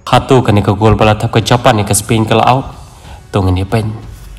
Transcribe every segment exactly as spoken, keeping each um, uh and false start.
hatu kan ni ke gol bala tap ke Japan ni ke Spain ke laut tong ni pen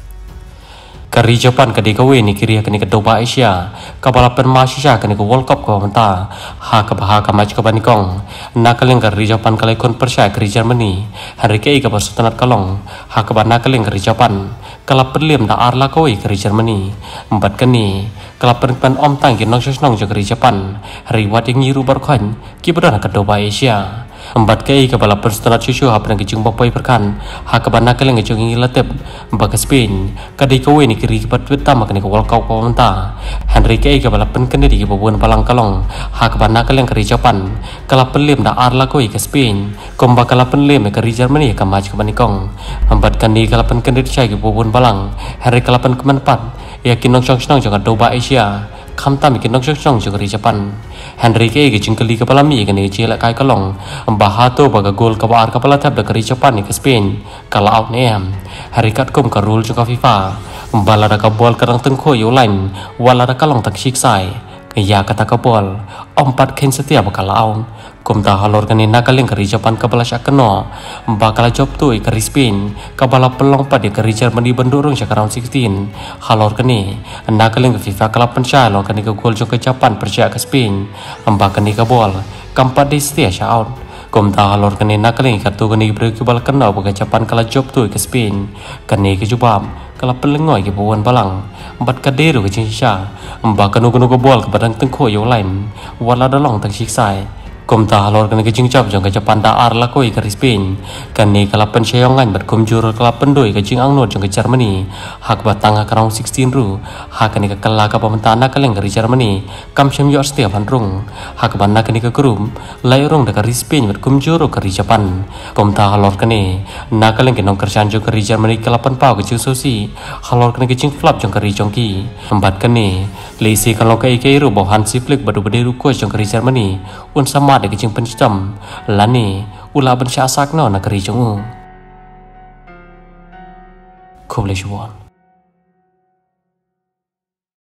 kari Japan ke di kawe ni kiri ke ni ke Doba Asia ke balapan Malaysia ke ni ke World Cup ke menta ha ke baha ke maju ke banikong nakaleng kari Japan ke lekon Persia kari Germany hari ke ke Sultanat Kalong ha ke nakaleng kari Japan kala perlim da arla kawe kari Germany empat ke ni kala pen om tang ke nong nong je kari Japan hari wat yang nyiru berkhan ki berana ke Doba Asia empat ke ke balapan Sultanat Cucu ha pernah ke jung bapai perkan ha ke nakaleng ke jung ngilatep empat ke Spain ke di kawe ni kiri kepat pertama kini ke World Cup kau mentah Henry ke ke balapan kini di kebubuhan Palang Kalong hak bana kalian ke Japan kalau pelim dah arla koi ke Spain komba kalau pelim ke Germany ke maju ke banikong empat kini kalau pen kini di ke kebubuhan Palang Henry kalau pen kemenpat ya kinong song song jangan Doba Asia kamta mi kinong song song jangan Japan Henry ke ke jengkeli kepala mi kini cilak kai Kalong bahato baga gol ke bar kepala tab ke Japan ke Spain kalau out nem Henry kat kom ke rule juga FIFA bala ka bol kerang tengko yo lain wala ka long tak sik sai ya kata ka bol empat ken setiap kalaun kum ta halor kani nakaleng kari Japan ka bala syakno bakal job tu ke Spain ka bala pelong pade ke Germany bendurung syak round sixteen halor kani nakaleng ke FIFA kala pensya lo kani ke gol jo ke Japan persya ke Spain amba kani ka bol kampat di setia syaut kum ta halor kani nakaleng ka tu kani bre ke bala kena ke Japan kala job tu ke Spain kani ke jubam kalau pelengoi ke buan balang empat kaderu ke cincang empat kanu kanu ke bol ke badan tengko yo lain wala dalong tak siksai kom ta halor kan ke cincap jong ke Japan da ar la koi ke Spain kan ni kala pen syongan bat kum jur kala pendoi ke jing angno jong ke Germany hak batang ka round sixteen ru hak ni ke kala ka pemantana kaleng ke Germany kam syam yo setiap rung hak ban nak ni ke group lai rung da ke Spain bat kum jur ke Japan kom ta halor kan ni nakaleng ke nong kersan jong ke Germany kala pen pau ke sosi halor kan ke cing flap jong ke jong ki empat kan ni lesi kalau ke ke ru bo Hansi Flick badu bade ru ko jong ke Germany un sama de ke cing pencam lani ula ben syasak no na ke jong u Kublai